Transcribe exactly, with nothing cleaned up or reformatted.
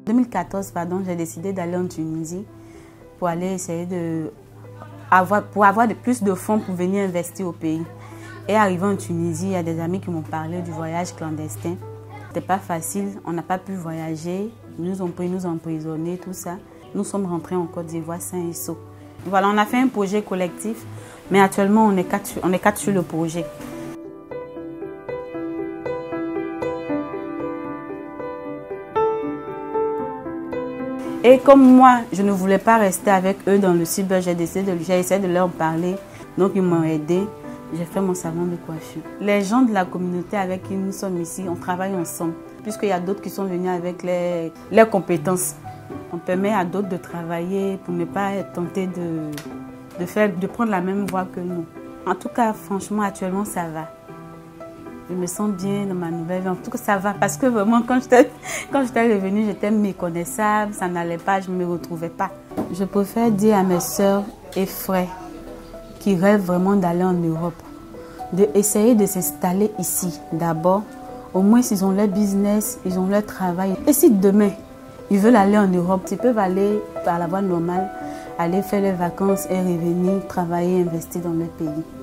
deux mille quatorze, pardon, j'ai décidé d'aller en Tunisie pour aller essayer de avoir, pour avoir de, plus de fonds pour venir investir au pays. Et arrivé en Tunisie, il y a des amis qui m'ont parlé du voyage clandestin. C'était pas facile, on n'a pas pu voyager, ils nous ont pris, ils nous ont emprisonnés, tout ça. Nous sommes rentrés en Côte d'Ivoire sains et saufs. Voilà, on a fait un projet collectif, mais actuellement on est quatre, on est quatre sur le projet. Et comme moi, je ne voulais pas rester avec eux dans le cyber, j'ai essayé de, j'ai essayé de leur parler. Donc ils m'ont aidé. J'ai fait mon salon de coiffure. Les gens de la communauté avec qui nous sommes ici, on travaille ensemble. Puisqu'il y a d'autres qui sont venus avec les, leurs compétences. On permet à d'autres de travailler pour ne pas être tentés de, de, faire, de prendre la même voie que nous. En tout cas, franchement, actuellement, ça va. Je me sens bien dans ma nouvelle vie. En tout cas, ça va. Parce que vraiment, quand j'étais quand j'étais revenue, j'étais méconnaissable. Ça n'allait pas, je ne me retrouvais pas. Je préfère dire à mes soeurs et frères qui rêvent vraiment d'aller en Europe, d'essayer de s'installer ici d'abord. Au moins, ils ont leur business, ils ont leur travail. Et si demain, ils veulent aller en Europe, ils peuvent aller par la voie normale, aller faire leurs vacances et revenir, travailler, investir dans leur pays.